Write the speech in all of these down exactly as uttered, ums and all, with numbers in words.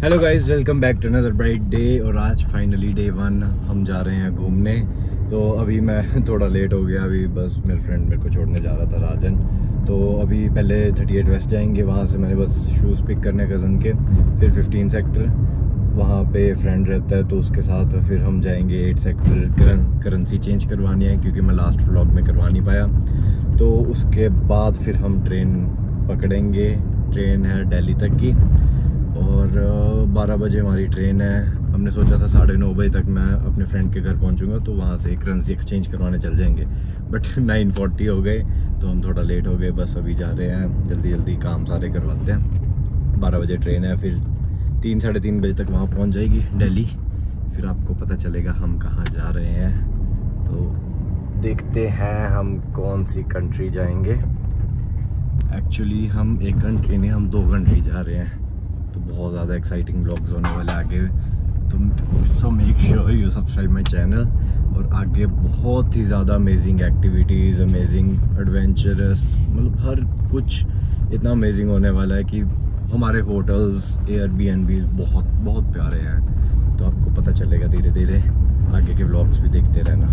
Hello guys, welcome back to another bright day. और आज finally day one हम जा रहे हैं घूमने। तो अभी मैं थोड़ा लेट हो गया, अभी बस मेरे फ्रेंड मेरे को छोड़ने जा रहा था, राजन। तो अभी पहले थर्टी एट वेस्ट जाएंगे, वहाँ से मैंने बस शूज़ पिक करने कज़न के, फिर फिफ्टीन सेक्टर वहाँ पे फ्रेंड रहता है तो उसके साथ फिर हम जाएंगे eight sector. Karan, currency change करवानी है क्योंकि मैं लास्ट व्लॉग में करवा नहीं पाया। तो उसके बाद फिर हम ट्रेन पकड़ेंगे। ट्रेन है दिल्ली तक की और बारह बजे हमारी ट्रेन है। हमने सोचा था साढ़े नौ बजे तक मैं अपने फ्रेंड के घर पहुंचूंगा, तो वहाँ से करेंसी एक्सचेंज करवाने चल जाएंगे। बट नाइन फोर्टी हो गए तो हम थोड़ा लेट हो गए। बस अभी जा रहे हैं, जल्दी जल्दी काम सारे करवाते हैं। बारह बजे ट्रेन है, फिर तीन साढ़े तीन बजे तक वहाँ पहुँच जाएगी दिल्ली। फिर आपको पता चलेगा हम कहाँ जा रहे हैं। तो देखते हैं हम कौन सी कंट्री जाएंगे। एक्चुअली हम एक कंट्री नहीं, हम दो कंट्री जा रहे हैं। तो बहुत ज़्यादा एक्साइटिंग व्लॉग्स होने वाले आगे। तुम so make sure you subscribe my channel. और आगे बहुत ही ज़्यादा अमेजिंग एक्टिविटीज़, अमेजिंग एडवेंचरस, मतलब हर कुछ इतना अमेजिंग होने वाला है कि हमारे होटल्स, एयरबीएनबी बहुत बहुत प्यारे हैं। तो आपको पता चलेगा धीरे धीरे, आगे के व्लॉग्स भी देखते रहना।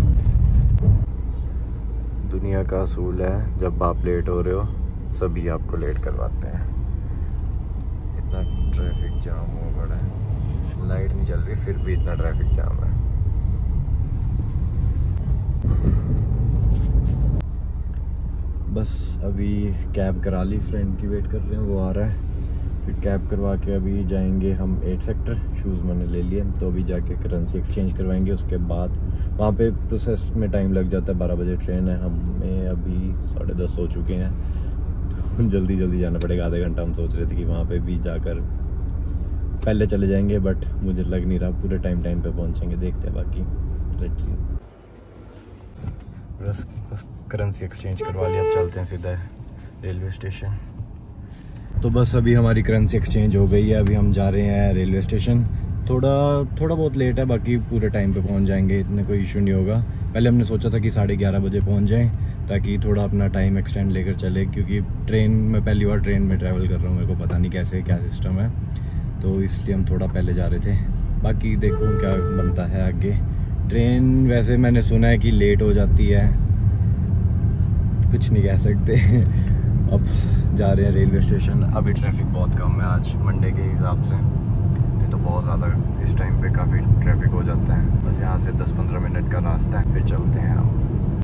दुनिया का असूल है, जब आप लेट हो रहे हो सभी आपको लेट करवाते हैं। इतना ट्रैफिक जाम हो बड़ा है, लाइट नहीं चल रही फिर भी इतना ट्रैफिक जाम है। बस अभी कैब करा ली, फ्रेंड की वेट कर रहे हैं, वो आ रहा है। फिर कैब करवा के अभी जाएंगे हम एट सेक्टर। शूज़ मैंने ले लिए, तो अभी जाके करेंसी एक्सचेंज करवाएंगे। उसके बाद वहाँ पे प्रोसेस में टाइम लग जाता है। बारह बजे ट्रेन है, हमें अभी साढ़े दस हो चुके हैं, तो जल्दी जल्दी जाना पड़ेगा। आधे घंटा हम सोच रहे थे कि वहाँ पे भी जाकर पहले चले जाएंगे, बट मुझे लग नहीं रहा पूरे टाइम टाइम पे पहुँचेंगे। देखते हैं बाकी, लेट्स सी। बस करेंसी एक्सचेंज करवा लिया, अब चलते हैं सीधा रेलवे स्टेशन। तो बस अभी हमारी करेंसी एक्सचेंज हो गई है, अभी हम जा रहे हैं रेलवे स्टेशन। थोड़ा थोड़ा बहुत लेट है, बाकी पूरे टाइम पे पहुंच जाएंगे, इतने कोई इशू नहीं होगा। पहले हमने सोचा था कि साढ़े ग्यारह बजे पहुंच जाएं ताकि थोड़ा अपना टाइम एक्सटेंड लेकर चले, क्योंकि ट्रेन में पहली बार ट्रेन में ट्रैवल कर रहा हूँ, मेरे को पता नहीं कैसे क्या सिस्टम है, तो इसलिए हम थोड़ा पहले जा रहे थे। बाकी देखो क्या बनता है आगे। ट्रेन वैसे मैंने सुना है कि लेट हो जाती है, कुछ नहीं कह सकते। अब जा रहे हैं रेलवे स्टेशन। अभी ट्रैफिक बहुत कम है आज मंडे के हिसाब से, नहीं तो बहुत ज़्यादा इस टाइम पे काफ़ी ट्रैफिक हो जाता है। बस यहाँ से दस पंद्रह मिनट का रास्ता है, फिर चलते हैं हम।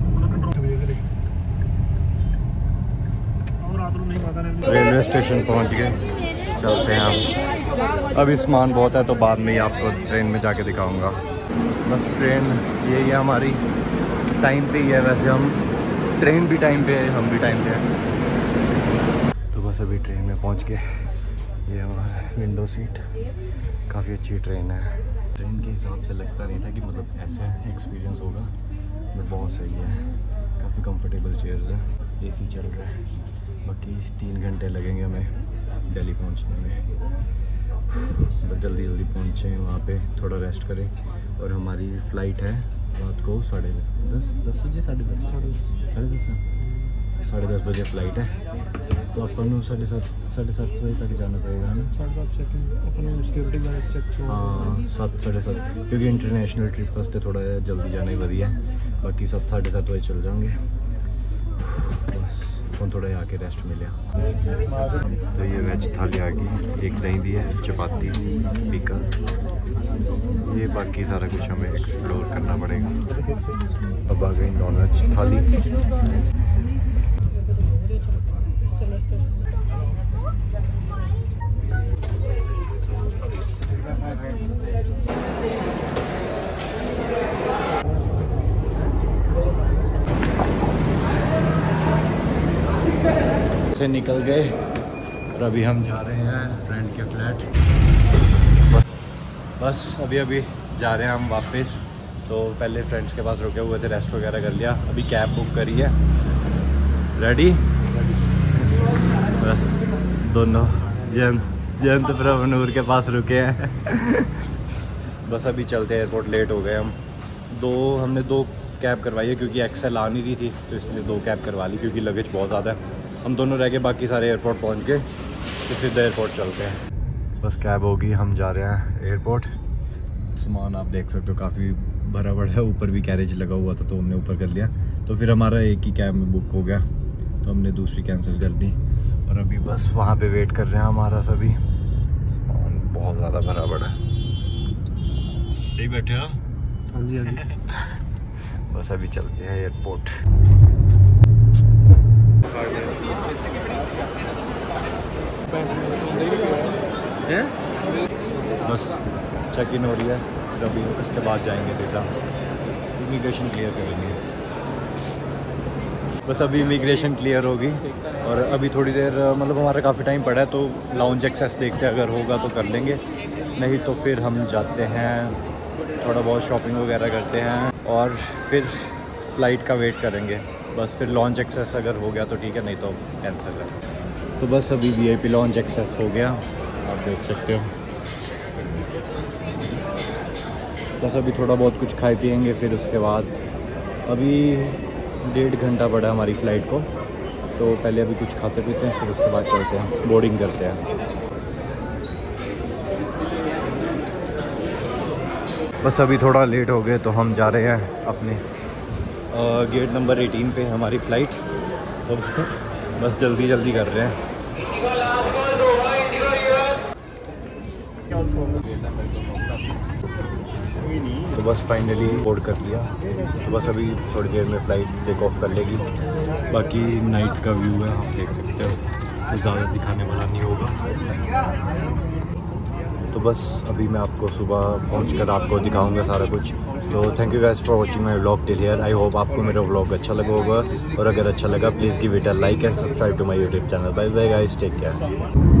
रेलवे स्टेशन पहुँच गए, चलते हैं हम। अभी सामान बहुत है तो बाद में ही आपको ट्रेन में जाके दिखाऊँगा। बस ट्रेन यही है हमारी, टाइम पे ही है। वैसे हम ट्रेन भी टाइम पे है, हम भी टाइम पे हैं। तो बस अभी ट्रेन में पहुंच गए। ये हमारा विंडो सीट, काफ़ी अच्छी ट्रेन है। ट्रेन के हिसाब से लगता नहीं था कि मतलब ऐसा एक्सपीरियंस होगा, मतलब बहुत सही है। काफ़ी कंफर्टेबल चेयर्स है, एसी चल रहा है। बाकी तीन घंटे लगेंगे हमें दिल्ली पहुंचने में। बस जल्दी जल्दी पहुँचें, वहाँ पे थोड़ा रेस्ट करें। और हमारी फ़्लाइट है रात को साढ़े दस दस बजे साढ़े दस साढ़े साढ़े दस साढ़े दस बजे फ़्लाइट है। तो अपन साढ़े सात साढ़े सात बजे तक जाना पड़ेगा ना। साढ़े सात चेक अपन सिक्योरिटी गार्ड चेक। हाँ, सात साढ़े सात, क्योंकि इंटरनेशनल ट्रिप वास्ते थोड़ा जल्दी जाना ही बढ़िया है। बाकी सात साढ़े सात बजे चल जाएंगे। बस हम थोड़ा आके रेस्ट मिले। तो ये वेज थाली आ गई, एक दही दी है, चपाती, पिकल, ये बाकी सारा कुछ हमें एक्सप्लोर करना पड़ेगा। अब आ गई नॉन वेज थाली। से निकल गए और अभी हम जा रहे हैं फ्रेंड के फ्लैट। बस अभी अभी जा रहे हैं हम वापस। तो पहले फ्रेंड्स के पास रुके हुए थे, रेस्ट वगैरह कर लिया, अभी कैब बुक करी है। रेडी? बस दोनों जयंत जयंत प्रभनूर के पास रुके हैं। बस अभी चलते हैं एयरपोर्ट, लेट हो गए हम। दो हमने दो कैब करवाई है क्योंकि एक्सेल आ नहीं रही थी, तो इसलिए दो कैब करवा ली क्योंकि लगेज बहुत ज़्यादा है। हम दोनों रह गए, बाकी सारे एयरपोर्ट पहुंच गए, तो सीधा एयरपोर्ट चलते हैं। बस कैब होगी, हम जा रहे हैं एयरपोर्ट। सामान आप देख सकते हो काफ़ी भरा पड़ा है, ऊपर भी कैरेज लगा हुआ था तो हमने ऊपर कर लिया। तो फिर हमारा एक ही कैब में बुक हो गया तो हमने दूसरी कैंसिल कर दी और अभी बस वहाँ पे वेट कर रहे हैं हमारा सभी। सामान बहुत ज़्यादा भरा पड़ा है। सही बैठे हो? हाँ जी, हाँ जी। बस अभी चलते हैं एयरपोर्ट। बस चेक इन हो रही है, फिर अभी उसके बाद जाएंगे सीधा इमिग्रेशन क्लियर करेंगे। बस अभी इमिग्रेशन क्लियर होगी और अभी थोड़ी देर मतलब हमारा काफ़ी टाइम पड़ा है तो लाउंज एक्सेस देखते हैं, अगर होगा तो कर लेंगे, नहीं तो फिर हम जाते हैं थोड़ा बहुत शॉपिंग वगैरह करते हैं और फिर फ़्लाइट का वेट करेंगे। बस फिर लॉन्च एक्सेस अगर हो गया तो ठीक है, नहीं तो कैंसिल है। तो बस अभी वीआईपी लॉन्च एक्सेस हो गया, आप देख सकते हो। बस अभी थोड़ा बहुत कुछ खाए पिएंगे, फिर उसके बाद अभी डेढ़ घंटा पड़ा हमारी फ़्लाइट को, तो पहले अभी कुछ खाते पीते हैं, फिर उसके बाद चलते हैं, बोर्डिंग करते हैं। बस अभी थोड़ा लेट हो गए तो हम जा रहे हैं अपने गेट नंबर एटीन पे हमारी फ़्लाइट, तो बस जल्दी जल्दी कर रहे हैं। तो बस फाइनली बोर्ड कर दिया, तो बस अभी थोड़ी देर में फ़्लाइट टेक ऑफ कर लेगी। बाकी नाइट का व्यू है, आप देख सकते हो, तो ज़्यादा दिखाने वाला नहीं होगा। तो बस अभी मैं आपको सुबह पहुंचकर आपको दिखाऊंगा सारा कुछ। तो thank you guys for watching my vlog till here. I hope आपको मेरा व्लॉग अच्छा लगा होगा और अगर अच्छा लगा please give it a like and subscribe to my YouTube channel. Bye bye guys, take care.